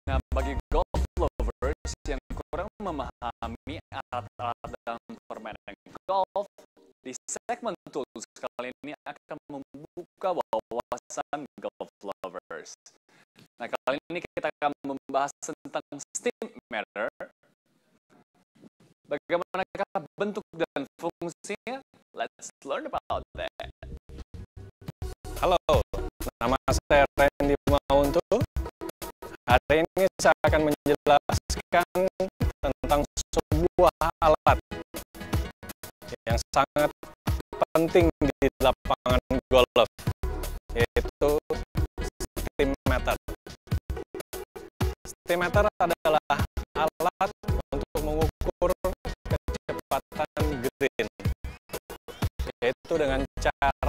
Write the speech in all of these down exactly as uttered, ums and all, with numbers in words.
Nah, bagi golf lovers yang kurang memahami alat-alat dalam permainan golf, di segmen tools kali ini akan membuka wawasan golf lovers. Nah, kali ini kita akan membahas tentang Stimpmeter. Bagaimanakah bentuk dan fungsinya? Let's learn about that. Halo, nama saya Randy Mauntu. Hari ini saya akan menjelaskan tentang sebuah alat yang sangat penting di lapangan golf, yaitu Stimpmeter. Stimpmeter adalah alat untuk mengukur kecepatan green, yaitu dengan cara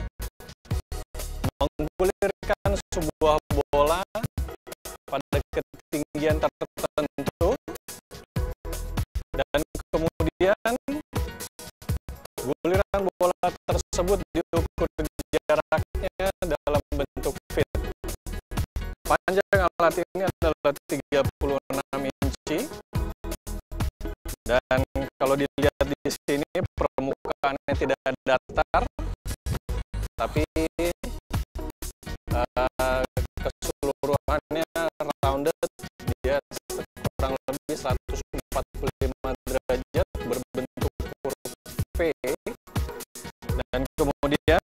menggulirkan sebuah bola pada ketinggian tertentu dan kemudian guliran bola tersebut diukur jaraknya dalam bentuk feet. Panjang alat ini adalah tiga puluh enam inci dan kalau dilihat di sini permukaannya tidak datar, tapi uh, keseluruhannya rounded, dia kurang lebih seratus empat puluh lima derajat berbentuk huruf V, dan kemudian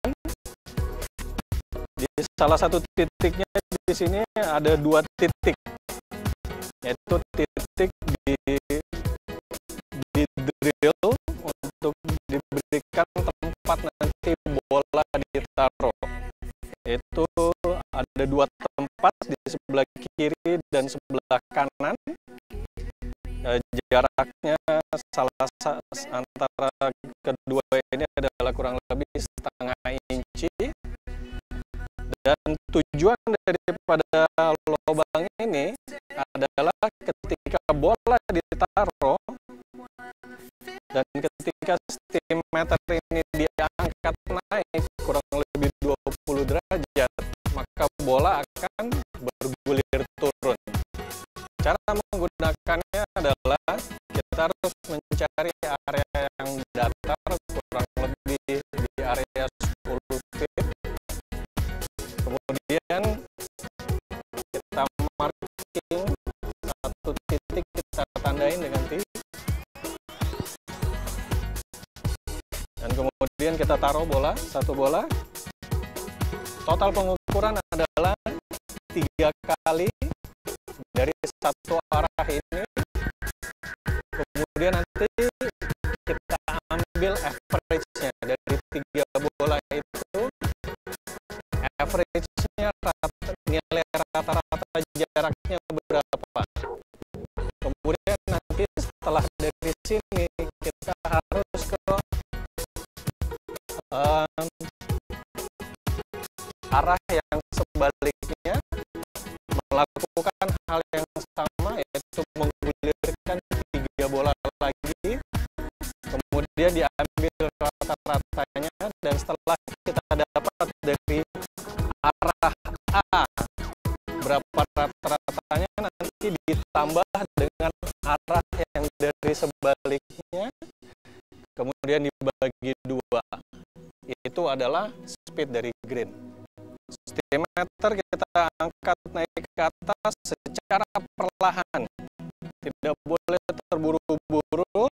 di salah satu titiknya di sini ada dua titik, yaitu titik di di drill untuk diberikan tempat nanti bola ditaruh. Itu ada dua tempat di sebelah kiri dan sebelah kanan. E, jaraknya salah antara kedua ini adalah kurang lebih setengah inci. Dan tujuan daripada lubang ini adalah ketika bola ditaruh dan ketika Stimpmeter ini diangkat naik kurang lebih dua puluh derajat, maka bola akan bergulir turun. Cara menggunakannya adalah kita harus mencari area yang datar kurang lebih di area sepuluh feet. Kemudian kita marking satu titik, kita tandain dengan titik. Dan kemudian kita taruh bola, satu bola. Total pengukuran adalah tiga kali dari satu arah ini. Kemudian nanti kita ambil average-nya dari tiga bola itu. Average-nya nilai rata-rata jaraknya berapa. Kemudian nanti setelah dari sini kita harus ke um, arah yang sebaliknya, melakukan hal yang sama, yaitu menggulirkan tiga bola lagi, kemudian diambil rata-ratanya, dan setelah kita dapat dari arah A berapa rata-ratanya, nanti ditambah dengan arah yang dari sebaliknya, kemudian dibagi dua. Itu adalah speed dari green. Stimpmeter kita angkat naik ke atas secara perlahan, tidak boleh terburu-buru,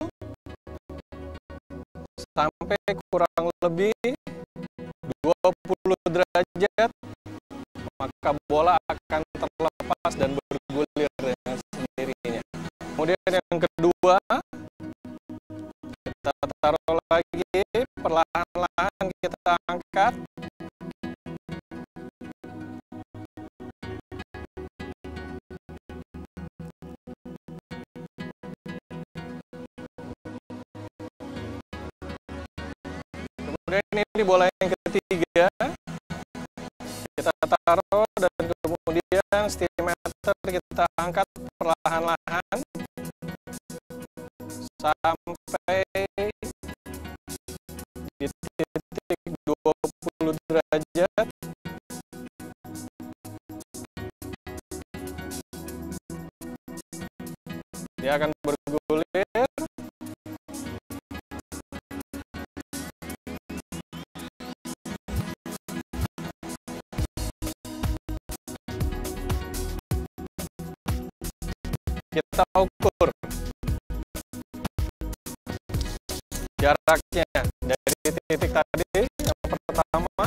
sampai kurang lebih dua puluh derajat, maka bola akan terlepas dan bergulir dengan sendirinya. Kemudian yang kedua, kita taruh lagi, perlahan-lahan kita angkat. Kemudian ini bola yang ketiga, kita taruh dan kemudian Stimpmeter kita angkat perlahan-lahan sampai di titik dua puluh derajat. kita ukur jaraknya dari titik tadi yang pertama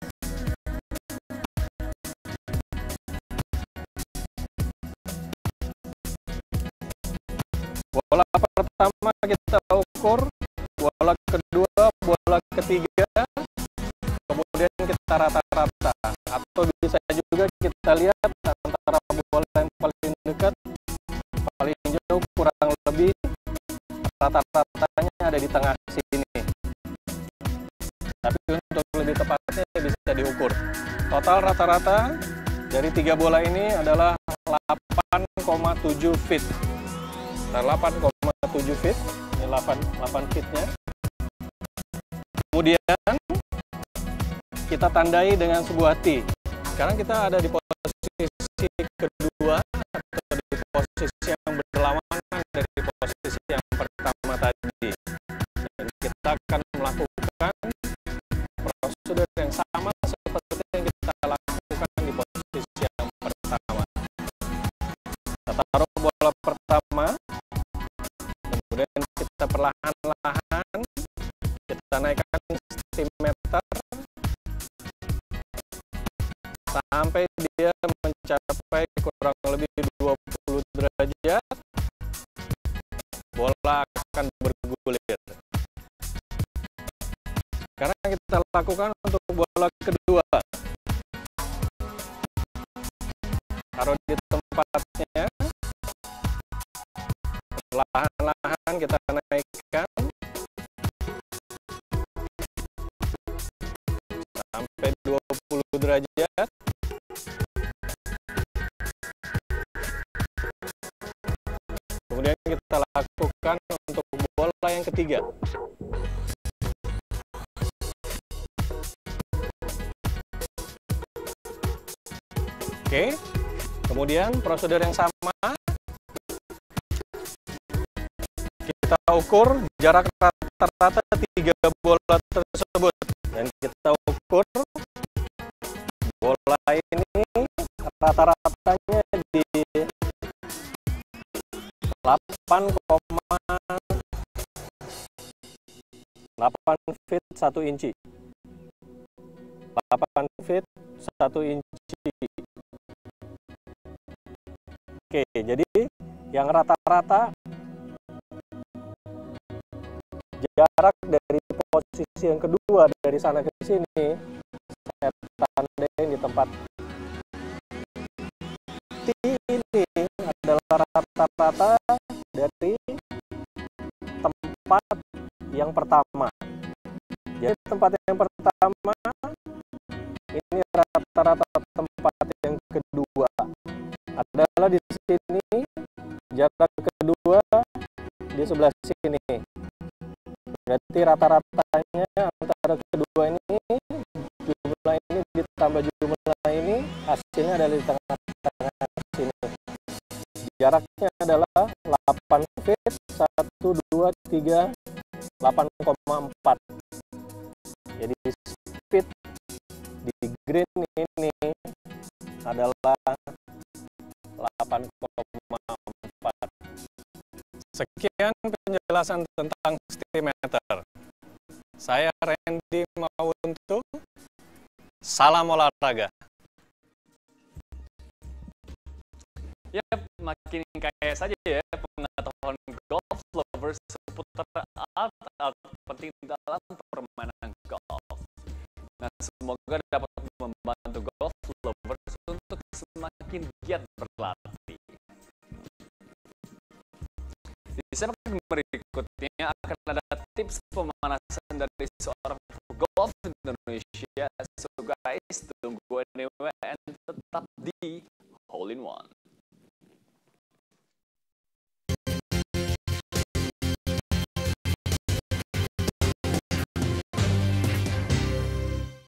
bola pertama kita ukur, bola kedua, bola ketiga, kemudian kita rata-rata, atau bisa juga kita lihat antara bola yang paling dekat paling jauh kurang lebih rata-ratanya ada di tengah sini. Tapi untuk lebih tepatnya bisa diukur. Total rata-rata dari tiga bola ini adalah delapan koma tujuh feet. delapan koma tujuh feet, ini delapan, delapan feetnya. Kemudian kita tandai dengan sebuah T. Sekarang kita ada di posisi kedua atau di posisi yang berlawanan dari posisi yang pertama tadi. Dan kita akan melakukan prosedur yang sama seperti yang kita lakukan di posisi yang pertama. Kita taruh bola pertama, kemudian kita perlahan-lahan kita naikkan stimeter sampai dia mencapai kurang lebih dua puluh derajat, bola akan bergulir. Sekarang kita lakukan untuk bola kedua. Taruh di tempatnya, perlahan-lahan kita naikkan sampai dua puluh derajat. Kemudian kita lakukan untuk bola yang ketiga. Oke, kemudian prosedur yang sama. Kita ukur jarak rata-rata tiga bola tersebut. Dan kita ukur bola ini rata-ratanya di delapan koma delapan feet satu inci. delapan feet satu inci. Oke, jadi yang rata-rata jarak dari posisi yang kedua dari sana ke sini saya tandain di tempat T ini adalah rata-rata dari tempat yang pertama. Jadi tempat yang pertama ini rata-rata tempat yang kedua adalah di sini, jarak kedua di sebelah sini. Berarti rata-ratanya antara kedua ini, jumlah ini ditambah jumlah ini, hasilnya adalah di tengah-tengah sini. Jaraknya adalah delapan feet, satu, dua, tiga, delapan koma empat. Jadi speed di green ini adalah delapan koma empat. Sekian penjelasan tentang stimeter. Saya Randy Mauntu. Salam olahraga. Ya, makin kaya saja ya pengetahuan golf lovers seputar alat-alat penting dalam permainan golf. Nah, semoga dapat membantu golf lovers untuk semakin giat berlatih. Di segmen berikutnya akan ada tips pemanasan dari seorang golf Indonesia. So guys, tunggu anyway and tetap di Hole in One.